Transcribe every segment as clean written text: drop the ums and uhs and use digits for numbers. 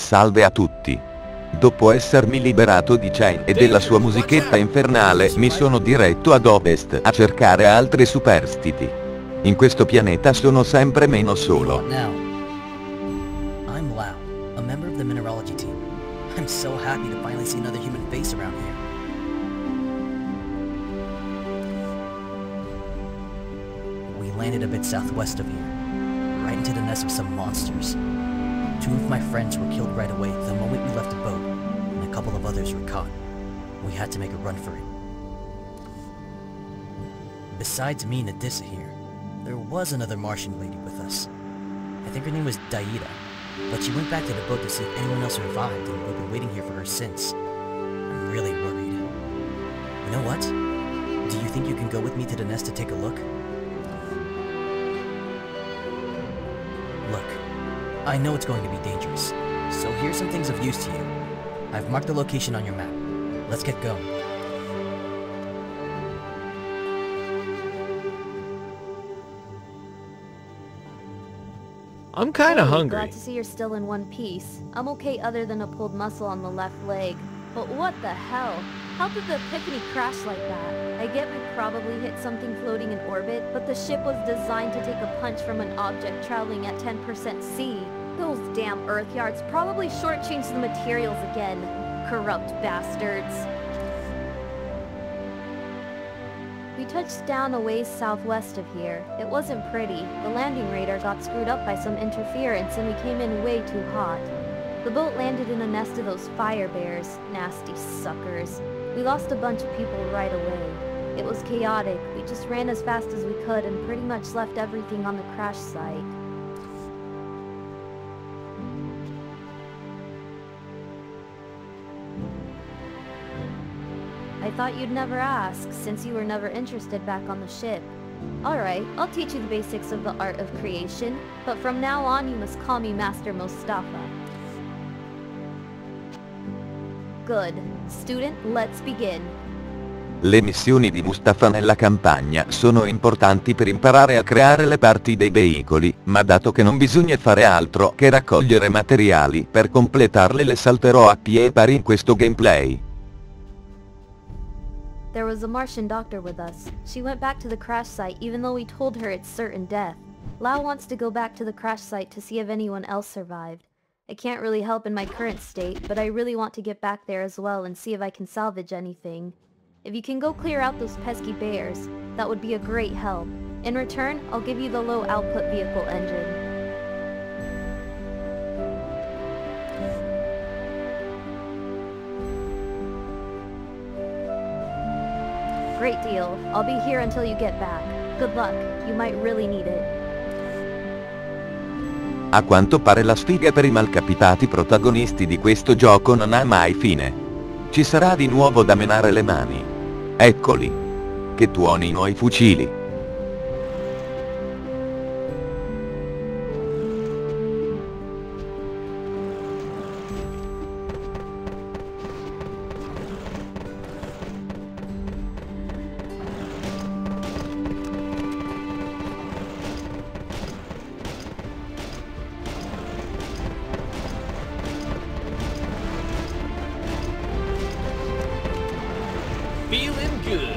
Salve a tutti. Dopo essermi liberato di Chain e della sua musichetta infernale, mi sono diretto ad ovest a cercare altri superstiti. In questo pianeta sono sempre meno solo. Now, I'm Lau, a member of the mineralogy team. I'm so happy to finally see another human face around here. We landed a bit southwest of here, right into the nest of some monsters. Two of my friends were killed right away the moment we left the boat, and a couple of others were caught. We had to make a run for it. Besides me and Adissa here, there was another Martian lady with us. I think her name was Daida, but she went back to the boat to see if anyone else survived, and we've been waiting here for her since. I'm really worried. You know what? Do you think you can go with me to the nest to take a look? Look, I know it's going to be dangerous, so here's some things of use to you. I've marked the location on your map. Let's get going. I'm kinda hungry. Glad to see you're still in one piece. I'm okay other than a pulled muscle on the left leg. But what the hell? How did the Epiphany crash like that? I get we probably hit something floating in orbit, but the ship was designed to take a punch from an object traveling at 10% C. Those damn Earth yards probably shortchanged the materials again. Corrupt bastards. We touched down a ways southwest of here. It wasn't pretty. The landing radar got screwed up by some interference and we came in way too hot. The boat landed in a nest of those fire bears. Nasty suckers. We lost a bunch of people right away. It was chaotic. We just ran as fast as we could and pretty much left everything on the crash site. I thought you'd never ask, since you were never interested back on the ship. Alright, I'll teach you the basics of the art of creation, but from now on you must call me Master Mostafa. Good. Student, let's begin. Le missioni di Mustafa nella campagna sono importanti per imparare a creare le parti dei veicoli, ma dato che non bisogna fare altro che raccogliere materiali per completarle, le salterò a pie pari in questo gameplay. There was a Martian doctor with us. She went back to the crash site even though we told her it's certain death. Lau wants to go back to the crash site to see if anyone else survived. I can't really help in my current state, but I really want to get back there as well and see if I can salvage anything. If you can go clear out those pesky bears, that would be a great help. In return, I'll give you the low-output vehicle engine. Great deal. I'll be here until you get back. Good luck. You might really need it. A quanto pare la sfiga per i malcapitati protagonisti di questo gioco non ha mai fine. Ci sarà di nuovo da menare le mani. Eccoli. Che tuonino i fucili. Feeling good.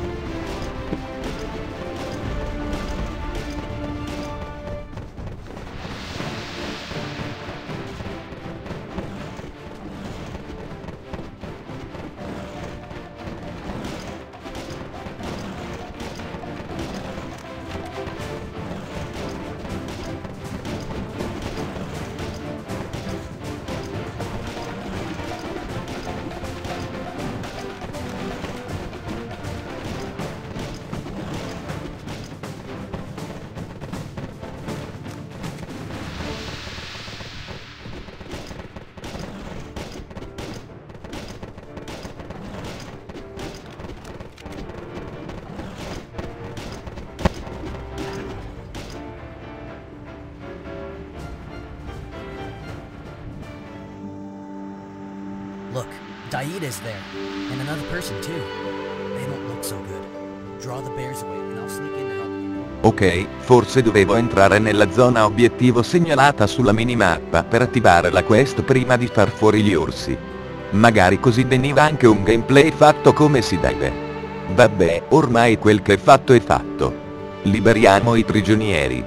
Look, Daida's there, and another person too. They don't look so good. Draw the bears away, and I'll sneak in to help you. Ok, forse dovevo entrare nella zona obiettivo segnalata sulla minimappa per attivare la quest prima di far fuori gli orsi. Magari così veniva anche un gameplay fatto come si deve. Vabbè, ormai quel che è fatto è fatto. Liberiamo i prigionieri.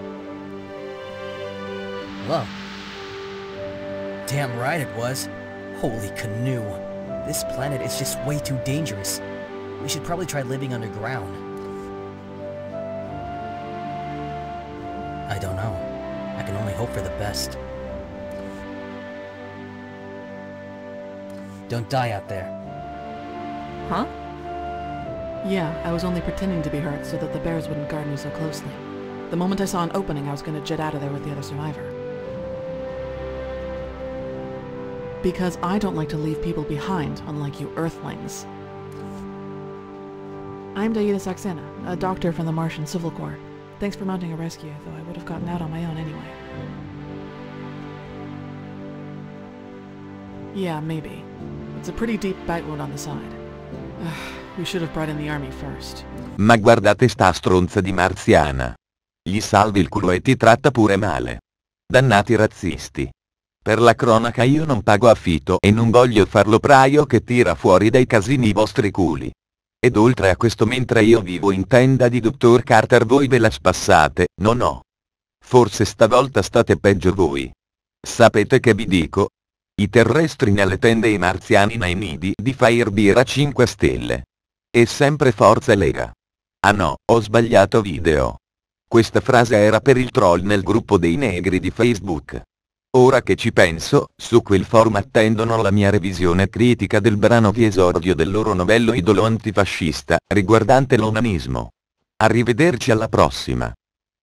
Whoa. Damn right it was. Holy canoe. This planet is just way too dangerous. We should probably try living underground. I don't know. I can only hope for the best. Don't die out there. Huh? Yeah, I was only pretending to be hurt so that the bears wouldn't guard me so closely. The moment I saw an opening, I was gonna jet out of there with the other survivor. Because I don't like to leave people behind, unlike you Earthlings. I'm Daida Saxena, a doctor from the Martian Civil Corps. Thanks for mounting a rescue, though I would have gotten out on my own anyway. Yeah, maybe. It's a pretty deep bite wound on the side. We should have brought in the army first. Ma guardate sta stronza di marziana. Gli salvi il culo e ti tratta pure male. Dannati razzisti. Per la cronaca io non pago affitto e non voglio far l'operaio che tira fuori dai casini i vostri culi. Ed oltre a questo, mentre io vivo in tenda di Dr. Carter voi ve la spassate, no. Forse stavolta state peggio voi. Sapete che vi dico? I terrestri nelle tende e i marziani nei nidi di Firebeer a 5 stelle. E sempre forza Lega. Ah no, ho sbagliato video. Questa frase era per il troll nel gruppo dei negri di Facebook. Ora che ci penso, su quel forum attendono la mia revisione critica del brano di esordio del loro novello idolo antifascista, riguardante l'onanismo. Arrivederci alla prossima.